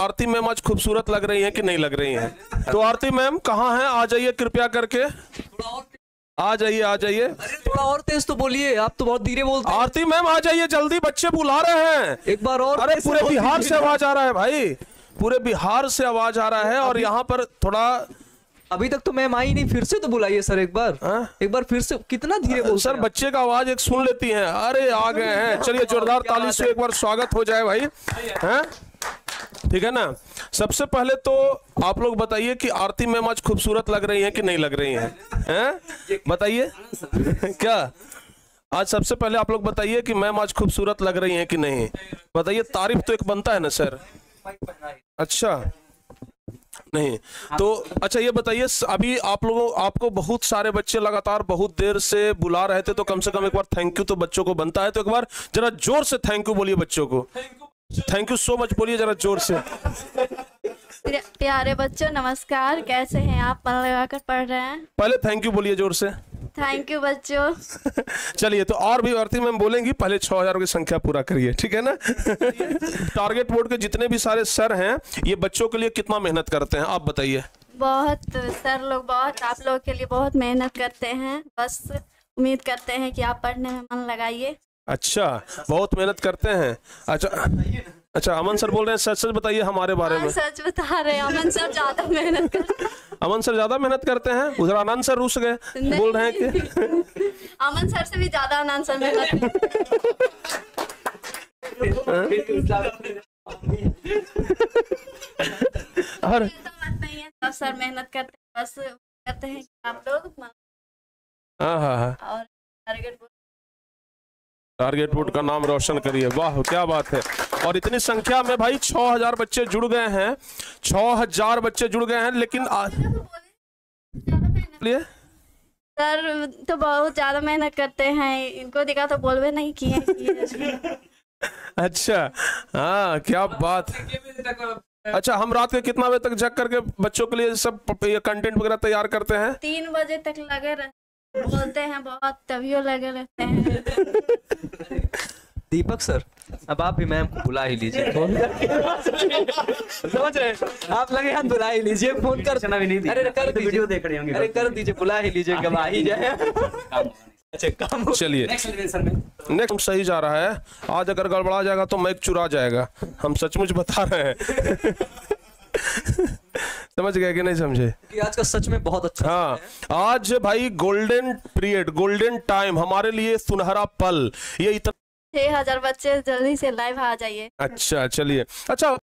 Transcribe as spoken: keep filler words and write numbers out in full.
आरती ma'am आज खूबसूरत लग रही हैं कि नहीं लग रही हैं? तो आरती मैम कहाँ हैं? आ जाइए कृपया करके, आ जाइए आ जाइए। अरे थोड़ा और तेज तो बोलिए, आप तो बहुत धीरे बोलते हैं। आरती मैम आ जाइए जल्दी, बच्चे बुला रहे हैं। एक बार और। अरे पूरे बिहार से आवाज आ रहा है भाई, पूरे बिहार से आवाज आ रहा है और यहाँ पर थोड़ा। अभी तक तो मैम आई नहीं, फिर से तो बुलाइए सर एक बार। हा? एक बार फिर से, कितना धीरे बोल सर, बच्चे का आवाज एक सुन लेती हैं। अरे आ गए हैं, चलिए जोरदार ताली से एक बार स्वागत हो जाए भाई, हैं? ठीक है ना। सबसे पहले तो आप लोग बताइए कि आरती मैम आज खूबसूरत लग रही हैं कि नहीं लग रही हैं? हैं? बताइए क्या आज सबसे पहले आप लोग बताइए कि मैम आज खूबसूरत लग रही हैं कि नहीं? बताइए, तारीफ तो एक बनता है ना सर। अच्छा नहीं तो अच्छा ये बताइए, अभी आप लोगों आपको बहुत सारे बच्चे लगातार बहुत देर से बुला रहे थे, तो कम से कम एक बार थैंक यू तो बच्चों को बनता है। तो एक बार जरा जोर से थैंक यू बोलिए बच्चों को। थैंक यू सो मच बोलिए जरा जोर से। प्यारे बच्चों नमस्कार, कैसे हैं आप? मन लगाकर पढ़ रहे हैं? पहले थैंक यू बोलिए जोर से। थैंक यू बच्चों। चलिए, तो और भी आरती मैम बोलेंगी, पहले छह हजार की संख्या पूरा करिए, ठीक है ना। टारगेट बोर्ड के जितने भी सारे सर हैं, ये बच्चों के लिए कितना मेहनत करते हैं आप बताइए? बहुत सर लोग बहुत आप लोग के लिए बहुत मेहनत करते हैं, बस उम्मीद करते हैं कि आप पढ़ने में मन लगाइए। अच्छा, बहुत मेहनत करते हैं। अच्छा अच्छा अमन सर बोल रहे हैं सच सच बताइए हमारे बारे में। सच बता रहे हैं, अमन सर ज्यादा मेहनत करते हैं। अमन सर ज्यादा मेहनत करते हैं? उधर आनंद सर रुस गए, बोल रहे हैं कि अमन सर से भी ज्यादा आनंद सर मेहनत। और सब सर मेहनत करते हैं, बस करते हैं कि आप लोग हाँ हाँ हाँ और टारगेट टारगेट बोर्ड का नाम रोशन करिए। वाह क्या बात है। और इतनी संख्या में भाई छह हजार बच्चे जुड़ गए हैं, छह हजार बच्चे जुड़ गए हैं। लेकिन सर तो बहुत ज्यादा मेहनत करते हैं, इनको देखा तो बोलवे नहीं किए। अच्छा हाँ क्या बात। अच्छा, हम रात के कितना बजे तक जग करके बच्चों के लिए सब कंटेंट वगैरह तैयार करते हैं? तीन बजे तक लगे रह, बोलते हैं बहुत, तभियो लगे रहते हैं। दीपक सर, अब आप भी मैम को बुला ही लीजिए। समझ रहे आप, लगे हाथ बुला ही लीजिए, फोन कर भी नहीं। अरे कर दीजिए, वीडियो देख रहे होंगे। अरे कर दीजिए, बुला ही लीजिए, कब आ ही जाए। अच्छा काम। चलिए नेक्स्ट सही जा रहा है। आज अगर गड़बड़ा जाएगा तो मैच चुरा जाएगा, हम सचमुच बता रहे हैं। समझ गए कि नहीं समझे? कि आज का सच में बहुत अच्छा। हाँ, आज भाई गोल्डन पीरियड, गोल्डन टाइम, हमारे लिए सुनहरा पल। ये इतना छह हजार बच्चे जल्दी से लाइव आ जाइए। अच्छा चलिए। अच्छा